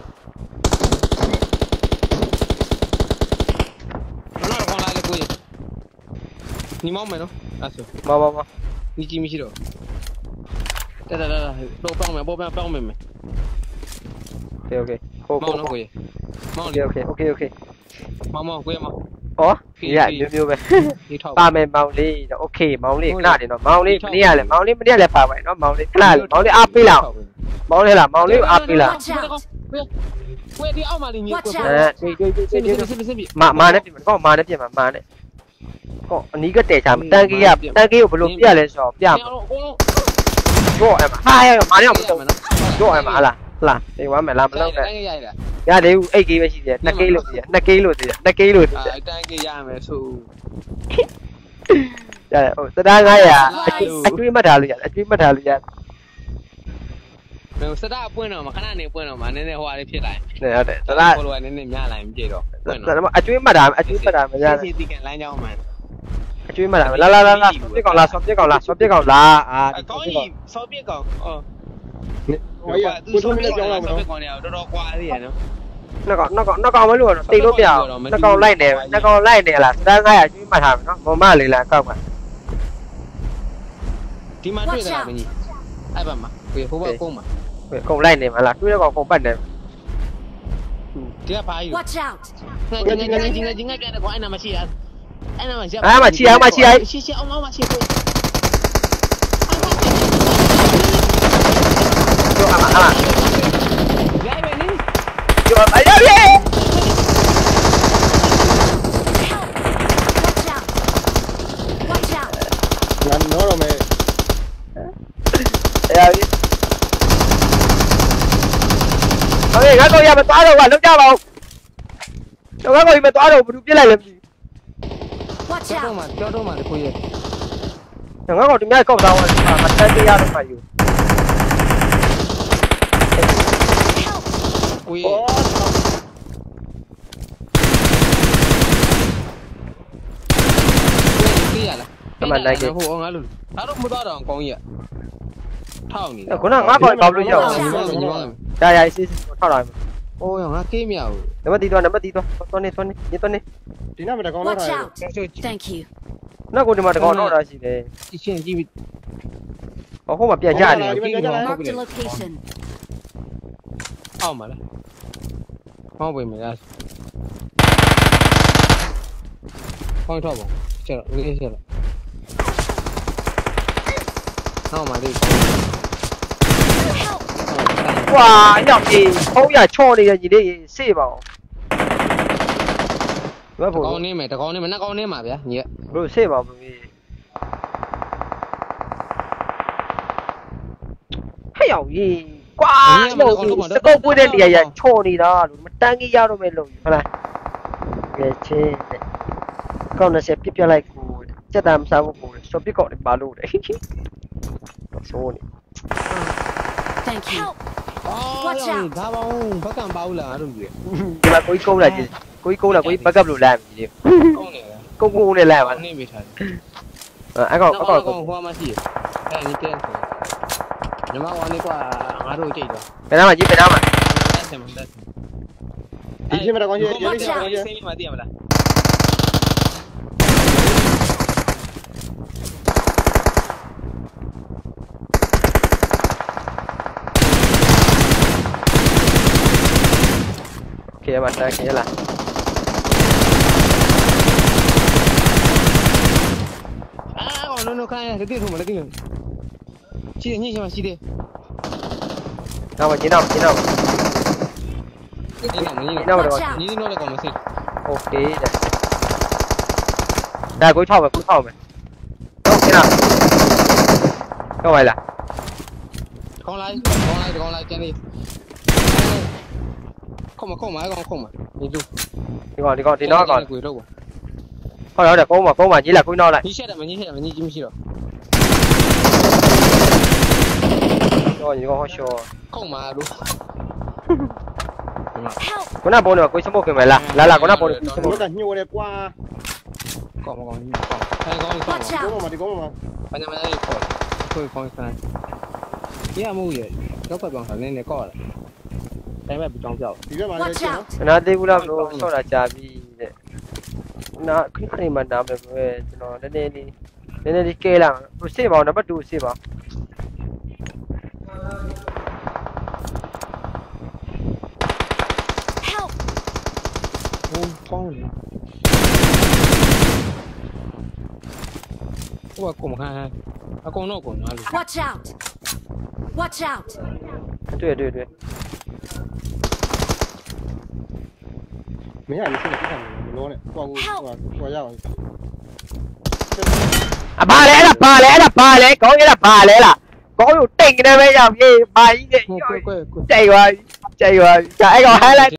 နော်တော့ခေါ်လာလေကိုညီမောင်းမယ်နော်အဲ့ဆိုမမမညီကြီးမရှိတော့တက်တက်တက်တော့ပေါင်းမယ်ပေါ်ပေါင်းမယ်မယ်โอเคโอเคကိုမောကိုင်းနော်ကိုမောင်းโอလေเคโอเคโอเคမောင်းမောင်းကိုမောင်းဩရမျိုးမျိုးပဲဒီထောက်ပါမယ်မောင်လေးတော့โอเคမောင်လေးခဏနေတော့မောင်လေးမနေ့ကလည်းမောင်လေးမနေ့ကလည်းပါပါနော်မောင်လေးခဏလေးမောင်လေးအားပေးလားမောင်လေးလားမောင်လေးအားပေးလား Watch out. ကိုဒီအောက်မှာနေကိုအဲတွေ့တွေ့တွေ့စစ်တွေ့စစ်စစ်စစ်မမာနဲ့ပြင်မှာကောမာနဲ့ပြင်မှာမာနဲ့ကောအနီးကတဲချာတန်ကြီးရတန်ကြီးကိုဘယ်လိုပြလဲဆိုတော့ပြမှာတော့အဲ့မှာဟာရမာနဲ့အောင်တော့တော့အဲ့မှာဟလားဟလားနေဝမ်းမယ်လားမလုပ်နဲ့တန်းရရတာရတယ်ဦး8 K ပဲရှိသေးတယ်2 K လို့သေးတယ်2 K လို့သေးတယ်2 K လို့သေးတယ်အဲတန်းကြီးရမယ်ဆိုရတယ်ဟိုသတား900အကျွေးမှတ်ထားလို့ရတယ်အကျွေးမှတ်ထားလို့ရတယ်မင်းစတာအပွင့်တော့မခဏနေပွင့်တော့မနည်းနည်းဟိုဟာလေးဖြစ်လာနေဟုတ်တယ်သတားဟိုလိုကနည်းနည်းများလာရင်ပြည့်တော့ပွင့်သတော့တားအကျွေးမှတ်ထားအကျွေးမှတ်ထားမရတယ်စီတီကန်လမ်းကြောင်းမှာအကျွေးမှတ်ထားလာလာလာလာဆောပြစ်ကောင်လာဆောပြစ်ကောင်လာဆောပြစ်ကောင်လာအာအကောင်းကြီးစောပြစ်ကောင်အော်ဟိုရကိုထုံးလေးကြောင်းလာမစောနော်ပြစ်ကောင်เนี่ยတော်တော်ကွာသေးရနော်နှစ်ကောင်နှစ်ကောင်နှစ်ကောင်မလို့တော့တိတ်လို့ပြအောင်နှစ်ကောင်လိုက်နေနှစ်ကောင်လိုက်နေလားသတား900အကျွေးမှတ်ထားမယ်နော်မော်မလေးလားကောက်ပါဒီမှာတွေ့တာမင်းကြီးအဲ့ဘက်မှာဟိုဟိုဘက်ကုန်းမှာကုန်လိုက်နေမလားတွေးတော့ကုန်ပတ်နေဒီကဘာကြီး Watch out. ငါငါငါငါငါငါကန်တော့အဲ့နာမရှိရအဲ့နာမရှိအဲ့မှာချီအောင်မချီအောင်ရှိရှိအောင်အောင်မရှိကိုကျော်အမအမရိုက်ပဲနိကျော်အရရ Watch out. Watch out. ငါတော့တော့မယ်ရရโอเคငါကောင်ရမသွားတော့ကွာလောက်ကြပါဦးတော့ငါကောင်ရမသွားတော့ဘူးပြစ်လိုက်လဲမသိ Watch ကျော out. တော့မှာကျောတော့မှာတခုရဲ့ဘူးငါကောင်ဒီမြတ်ကောက်သားဝင်မတက်ပြရတော့မှယူကိုရဲ့ သိရလားဟိုငါလို့ငါတို့မသွားတော့ကောင်းကြီးထောက်နေခုနငါကောင်ပေါက်လို့ရအောင်ဒါရစီစီထောက်လာအိုးငါကေးမြောက်နံပါတ်3တော့နံပါတ်3တော့သွားနေသွားနေနေသွားနေဒီနောက်မှာတကောင်တော့ Watch ထား out. Thank you. နောက်ကိုဒီမှာတကောင်တော့တာရှိတယ်ကြည့်ချင်းကြည့်ပြီးဟိုဟိုမှာပြန်ကြနေ Marked a location. အောက်မှာလားဟောင်းဝင်မလားဟောင်းတော့ပါကျတော့ဝေးချက်တော့ဟောင်းမှာလေးကွာရောက်ပြီဖုံးရချော့နေရညီလေးစေ့ပါအောင်ဘယ်တဖို့ကောင်းနေမယ်တကောင်းနေမယ်နှစ်ကောင်းနေမှာဗျာညီကဘလို့စေ့ပါဘူးဟဲ့ရောက်ကြီးကွာလို့စကုတ်ပွေးတဲ့နေရာရချော့နေတာလို့မတန်းကြီးရတော့မယ်လို့ဟုတ်လားငယ်ချင်းတဲ့ကောင်းတဲ့ဆက်ပြပြလိုက်ကိုစက်တမ်းမစားဘူးကိုစောပြကောက်နေပါလို့တဲ့ဆိုနေ Thank you. အော် Watch out. ဒါပေါင်းဘက်ကံပါဘူးလားအဲ့လိုကြီးဒီမှာကိုကြီးကုန်းလာကြည့်ကိုကြီးကုန်းလာကိုကြီးဘက်ကပ်လို့လိုက်ပြီကောင်းနေလားကုန်းကုန်းနဲ့လိုက်ပါနေမိထားတယ်အဲ့ကောင်အဲ့ကောင်ကောင်းဟိုမှာရှိအဲ့ဒီတဲဆိုညီမဝါနေကွာငါတို့ကြိတ်တော့ဘယ်နာမှာကြည့်ဘယ်နာမှာတက်တယ်မတက်ဒီချင်းမတော်ကောင်းရှိရဲလေးချင်းကောကောင်းင်းရှိရှိစိတ်မသိရမလားโอเคมาได้แค่ละအာကောင်းလုံးခိုင်းရတဲ့ထုံးမလဲတင်းရှိတယ်ညှိချင်မှရှိတယ်နောက်မှာကျင်းတော့ကျင်းတော့ဒီတော့မင်းကျင်းတော့တော့ညီညီတော့လည်းကောင်းမစစ်โอเคတဲ့ဒါကိုထောက်မယ်ကိုထောက်မယ်ဟုတ်ကဲ့လားတော့ပါလားကောင်းလိုက်ကောင်းလိုက်ကောင်းလိုက်ကျန်နေခုံမခုံမအဲ့ကောင်ခုံမဒီလူဒီကောင်ဒီကောင်ဒီနောက်ကောင်ကိုတော့ဟုတ်ဟုတ်တယ်ကုန်းမှာကုန်းမှာကြီးလိုက်ကိုနောက်လိုက်ညီရှက်တယ်မညီရှက်တယ်မညီကြီးမရှိတော့တော့ဒီကောင်ဟောရှောခုံမလို့ Help! ခုနပုံတော့ကိုစမုတ်ခင်မလားလာလာခုနပုံတော့စမုဘတ်က်ကညှိုးတယ်ကွာကောင်းမကောင်းကြီးကောင်းအဲ့ကောင်းကောင်း Watch ကောင်း out! မှာဒီကောင်းမှာဘာညာမလဲခေါ်ကိုကောင်းဆိုင်ရမို့ရတော့ပတ်ပေါင်းနေနေကောက်လာတိုင်းမဲ့ပကြောင်းပြောက်ဒီဘက်မှာလည်း Watch ချင်းနော် out! နာသေးဘူးလားလို့ဆော့တာကြာပြီတဲ့နာခဏခဏမှနားမယ်ကွယ်ကျွန်တော်နည်းနည်းလေးနည်းနည်းလေးကဲလာဟိုစေ့ပါအောင်နံပါတ်twoစေ့ပါ Help! ဟိုကောင်းနေဟိုကောမခံအကောင်တော့ကောနားလို့ Watch out! Watch out! တွေ့တွေ့တွေ့မင်းကလည်းစိတ်မဖြစ်ဘူးလောနဲ့ကွာကိုကွာကွာရအောင်အဘာလဲအဲ့ဒါဘာလဲအဲ့ဒါဘာလဲကောင်းရတာဘာလဲလားကောင်းကိုတိတ်နေပဲရောက်ပြေးဘာကြီးတဲ့ကိုကိုကိုကြိုက်သွားကြိုက်သွားအဲ့ကောင် highlight